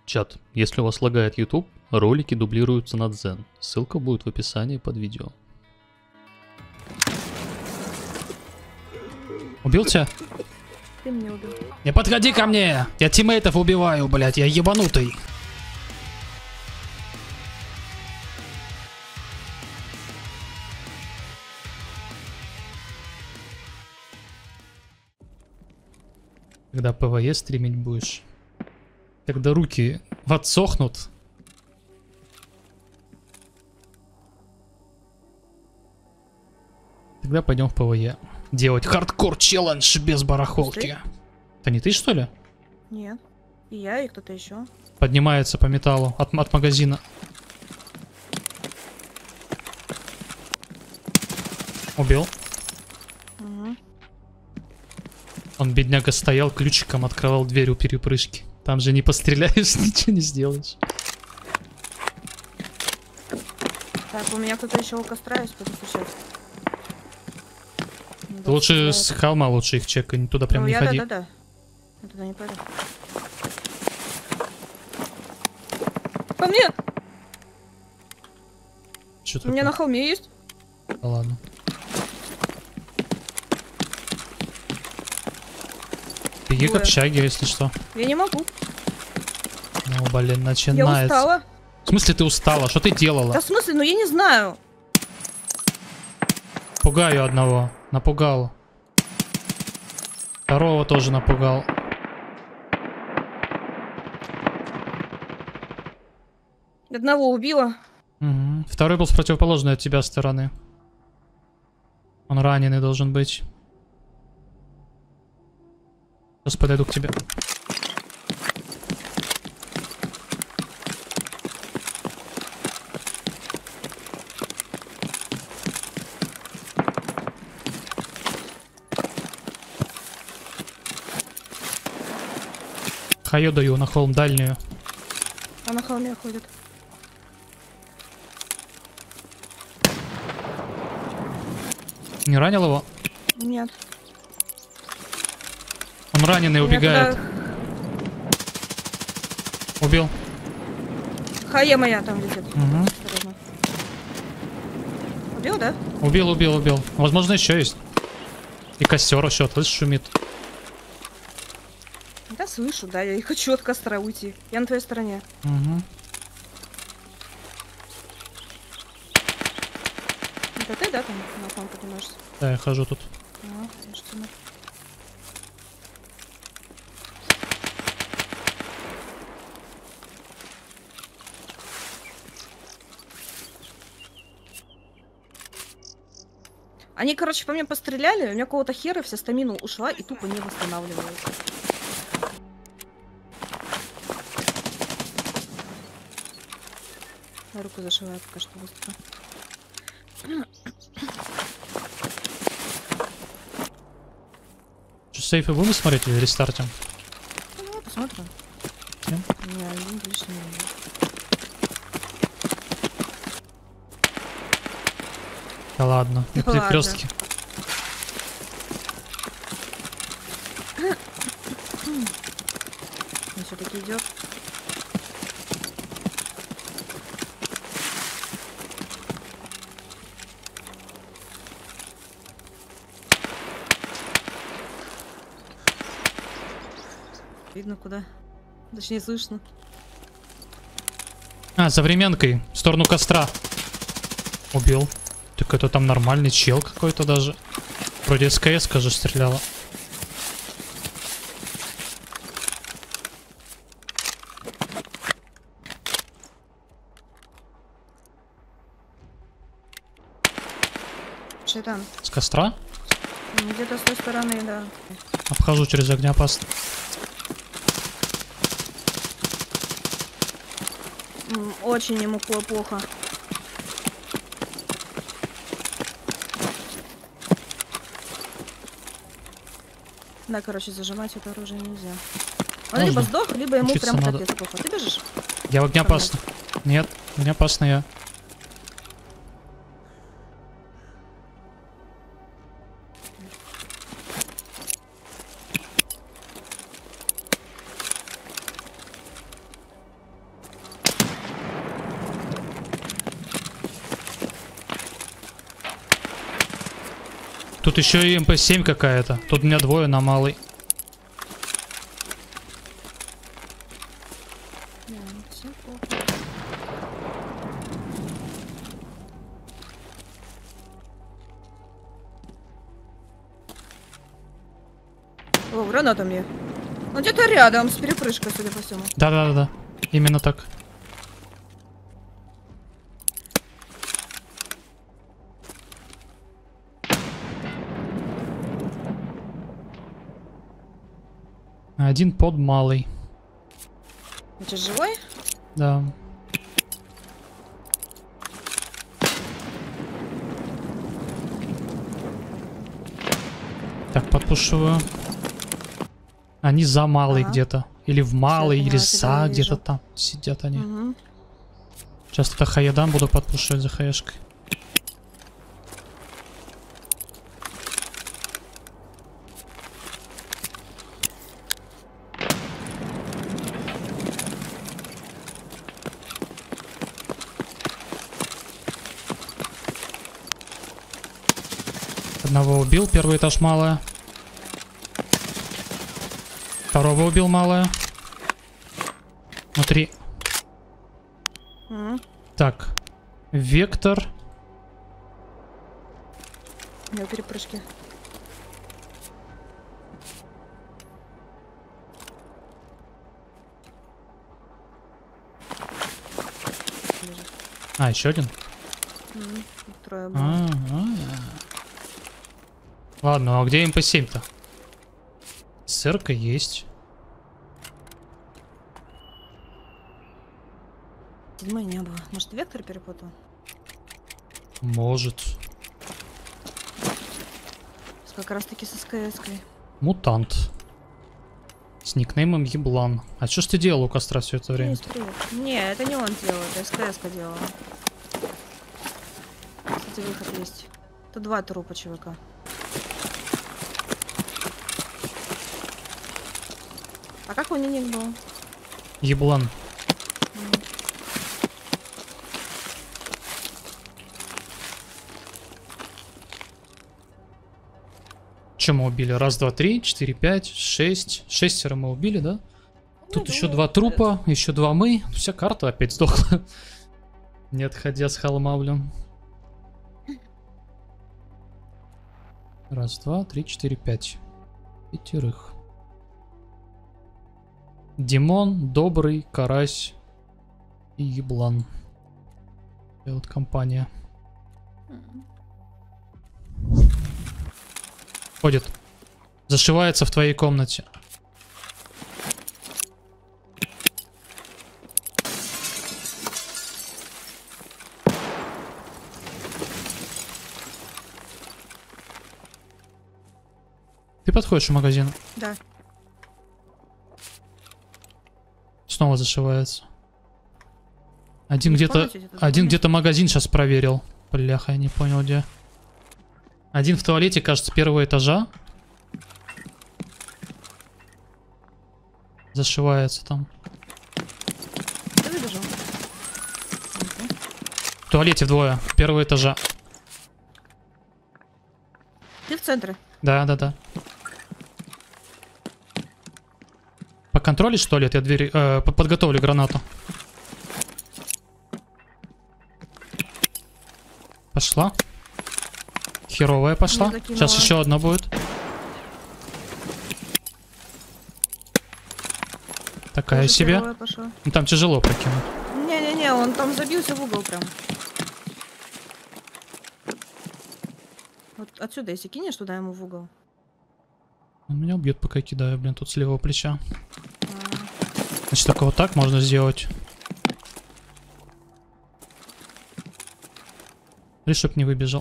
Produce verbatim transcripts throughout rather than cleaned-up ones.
Чат, если у вас лагает YouTube, ролики дублируются на Дзен. Ссылка будет в описании под видео. Убил тебя? Ты меня убил. Не подходи ко мне! Я тиммейтов убиваю, блядь, я ебанутый. Когда ПВЕ стримить будешь? Когда руки отсохнут. Тогда пойдем в ПВЕ. Делать хардкор челлендж без барахолки. Это не ты, что ли? Нет. И я, и кто-то еще. Поднимается по металлу от, от магазина. Убил. Угу. Он, бедняга, стоял, ключиком открывал дверь у перепрыжки. Там же не постреляешь, ничего не сделаешь. Так, у меня кто-то еще у костра есть, буду стучать. Ты лучше с холма лучше их чекай, туда прям ну, не я, ходи. Да, да, да. Я туда не пойду. По мне! Что У такое? меня на холме есть. Да ладно. Беги к Двое. общаге, если что. Я не могу. Ну, блин, Я начинается. устала. В смысле ты устала? Что ты делала? Да в смысле? Ну я не знаю. Пугаю одного. Напугал. Второго тоже напугал. Одного убила. Угу. Второй был с противоположной от тебя стороны. Он раненый должен быть. Сейчас подойду к тебе. Хаю даю на холм дальнюю. А на холме ходит. Не ранил его? Нет. Он раненый, убегает. Туда... Убил. Хая моя там летит. Угу. Осторожно. Убил, да? Убил, убил, убил. Возможно, еще есть. И костер еще, слышишь, шумит. Да, слышу, да, я и хочу от костра уйти. Я на твоей стороне. Угу. Это ты, да, там на холм поднимаешься? Да, я хожу тут. Ага, я ж тебя- Они, короче, по мне постреляли, у меня какого-то хера вся стамина ушла и тупо не восстанавливается. Я руку зашиваю пока что быстро. Что, сейфы будем смотреть или рестартим? Ну, давай посмотрим. Нет? У меня один лишний. Да ладно, на Да ладно. перекрестке. Он все-таки идет. Видно куда. Точнее слышно. А, за временкой, в сторону костра. Убил. Так это там нормальный чел какой-то даже. Вроде СКС, же стреляла. Что там? С костра? Ну, где-то с той стороны, да. Обхожу через огнеопасно. М, Очень ему пло- плохо. Да, короче, зажимать это оружие нельзя. Он Можно. либо сдох, либо ему Учиться прям надо. капец плохо. Ты бежишь? Я в огнеопасно. Нет, огнеопасно я. Тут еще и эм пэ семь какая-то. Тут у меня двое на малый. Да, всё плохо. О, граната мне. Он где-то рядом, с перепрыжкой, судя по всему. Да-да-да. Именно так. Один под малый. Ты живой? Да. Так, подпушиваю. Они за малый Ага. где-то. Или в малый, Всё, или поняла, тебя за не где-то вижу. там. Сидят они. Угу. Сейчас это хаядам буду подпушивать за хаешкой. Одного убил, первый этаж малая. Второго убил малая. Внутри. Угу. Так. Вектор. У него перепрыжки. Лежит. А, еще один. Мгм. Трое было. А, а. Ладно, а где эм пэ семь-то? Сырка есть. Седьмой не было. Может, вектор перепутал? Может. Как раз таки со СКС-кой. Мутант. С никнеймом Еблан. А что ж ты делал у костра все это время? Есть привет. Не, это не он делал, это СКС-ка делала. Кстати, выход есть. Тут два трупа ЧВК. А как у ник был? Еблан. Че мы убили? Раз, два, три, четыре, пять, шесть. Шестеро мы убили, да? Тут Ну, еще ну, два трупа, еще два мы. Вся карта опять сдохла. Не отходя с холма, блин. Раз, два, три, четыре, пять. Пятерых. Димон, Добрый, Карась и Еблан. И вот компания. Ходит. Зашивается в твоей комнате. Ты подходишь в магазин. Да. Снова зашивается. Один Не где-то... помните, где-то Один запомнил? где-то магазин сейчас проверил. Бляха, я не понял где. Один в туалете, кажется, первого этажа. Зашивается там. Ты выбежал? Окей. В туалете двое. Первого этажа. Ты в центре? Да, да, да. Поконтролишь туалет? Я дверь... э, по- подготовлю гранату. Пошла. Херовая пошла. Не закинула. Сейчас еще одна будет. Такая Тоже себе. первая пошла. Ну, там тяжело прокинуть. Не-не-не, он там забился в угол прям. Вот отсюда, если кинешь туда ему в угол. Он меня убьет, пока я кидаю, блин, тут с левого плеча. А, Значит, только вот так можно сделать. Лишь чтоб не выбежал.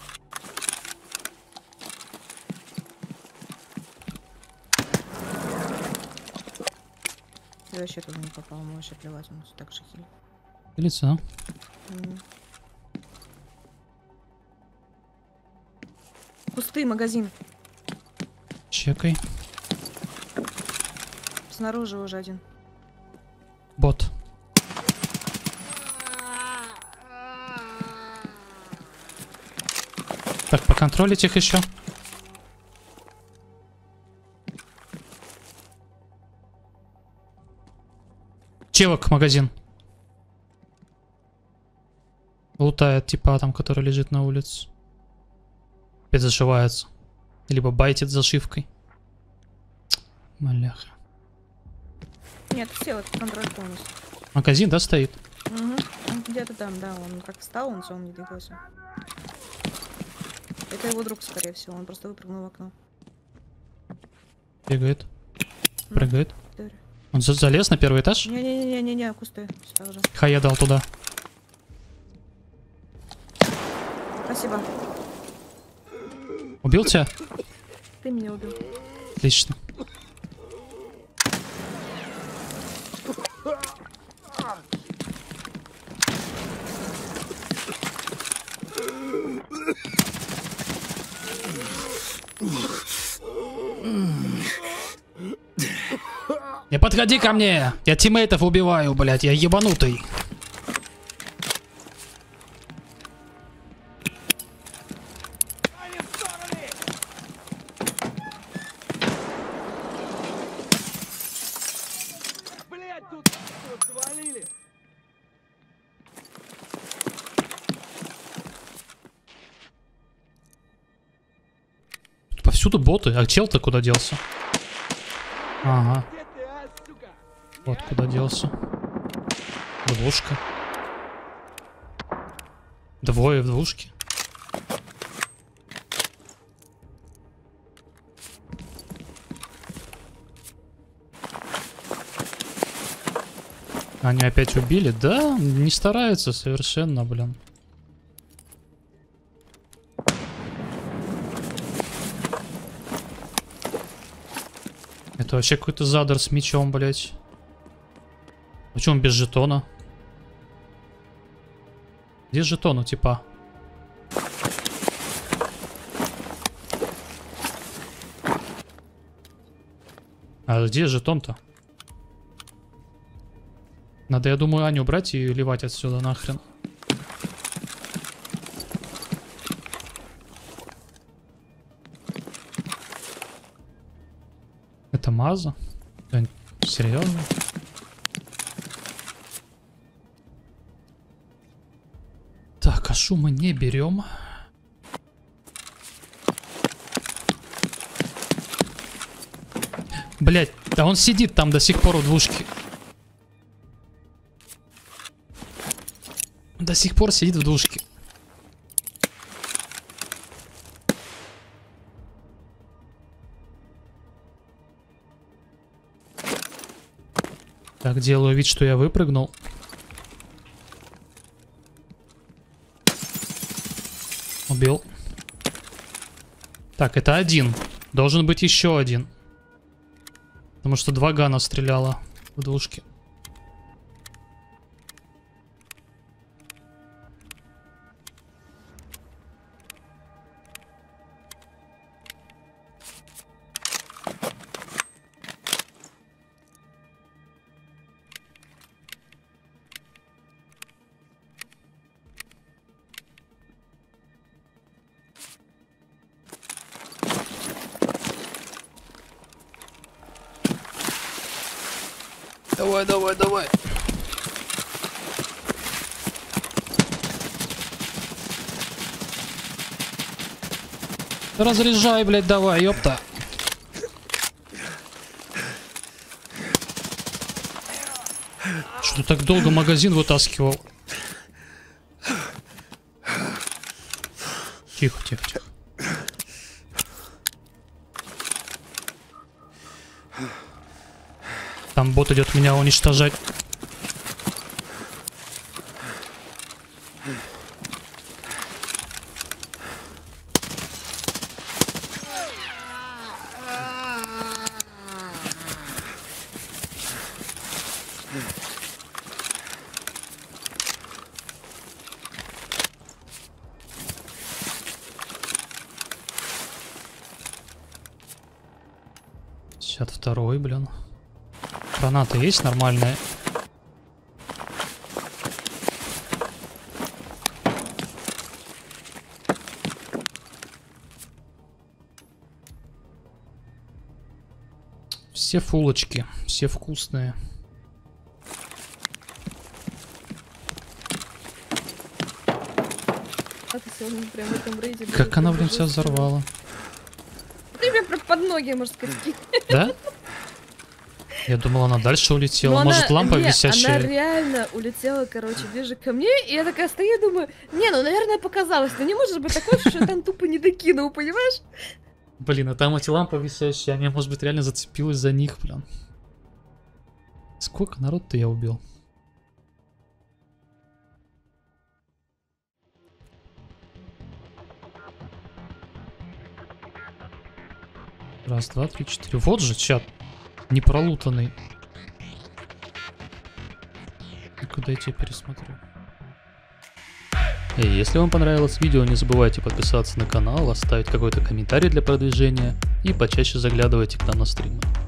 я вообще туда не попал, ему вообще плевать, он так же хилит. Лицо. М. Пустый магазин. Чекай. Снаружи уже один. Бот. Так, поконтролить их еще. Челок, магазин. Лутает типа там, который лежит на улице. Опять зашивается. Либо байтит зашивкой. Маляха. Нет, все, это контроль полностью. Магазин, да, стоит? Угу. Где-то там, да, он как встал, он все, он не двигался. Это его друг, скорее всего, он просто выпрыгнул в окно. Бегает. Ну, Прыгает. дыры. Он за- залез на первый этаж? Не-не-не-не-не, кусты. Сюда уже. Хай я дал туда. Спасибо. Убил тебя? Ты меня убил. Отлично. Не подходи ко мне! Я тиммейтов убиваю, блядь, я ебанутый. Блять, тут, тут завалили. Повсюду боты. А чел-то куда делся? Ага. Где ты, а, сука? Вот куда делся. Двушка. Двое в двушке. Они опять убили? Да, не стараются совершенно, блин. Это вообще какой-то задар с мечом, блять. Почему он без жетона? Где жетон у типа? А где жетон-то? Надо, я думаю, Аню брать и ливать отсюда нахрен. Это Маза? Да, серьезно? Так, а шума не берем. Блять, да он сидит там до сих пор у двушки. До сих пор сидит в двушке. Так, делаю вид, что я выпрыгнул. Убил. Так, это один. Должен быть еще один. Потому что два гана стреляло в двушке. Давай, давай, давай. Разряжай, блядь, давай, ёпта. Что так долго магазин вытаскивал? Тихо, тихо, тихо. Там бот идет меня уничтожать. пятьдесят второй, блин. Гранаты есть нормальные? Все фулочки, все вкусные. спрятаться, он прям в этом рейде. был Как она, прям блин, тебя жестко. взорвала? Ты меня прям под ноги, можно сказать, кинь. Да? Я думал, она дальше улетела. Но Может, она- лампа не, висящая? Она реально улетела, короче, ближе ко мне, и я такая стою и думаю, не, ну, наверное, показалось, но не может быть такое, что я там тупо не докинул, понимаешь? Блин, а там эти лампы висящие, они, может быть, реально зацепилась за них, блин. Сколько народ-то я убил? Раз, два, три, четыре. Вот же чат. Непролутанный. Куда я тебя пересмотрю? И если вам понравилось видео, не забывайте подписаться на канал, оставить какой-то комментарий для продвижения и почаще заглядывайте к нам на стримы.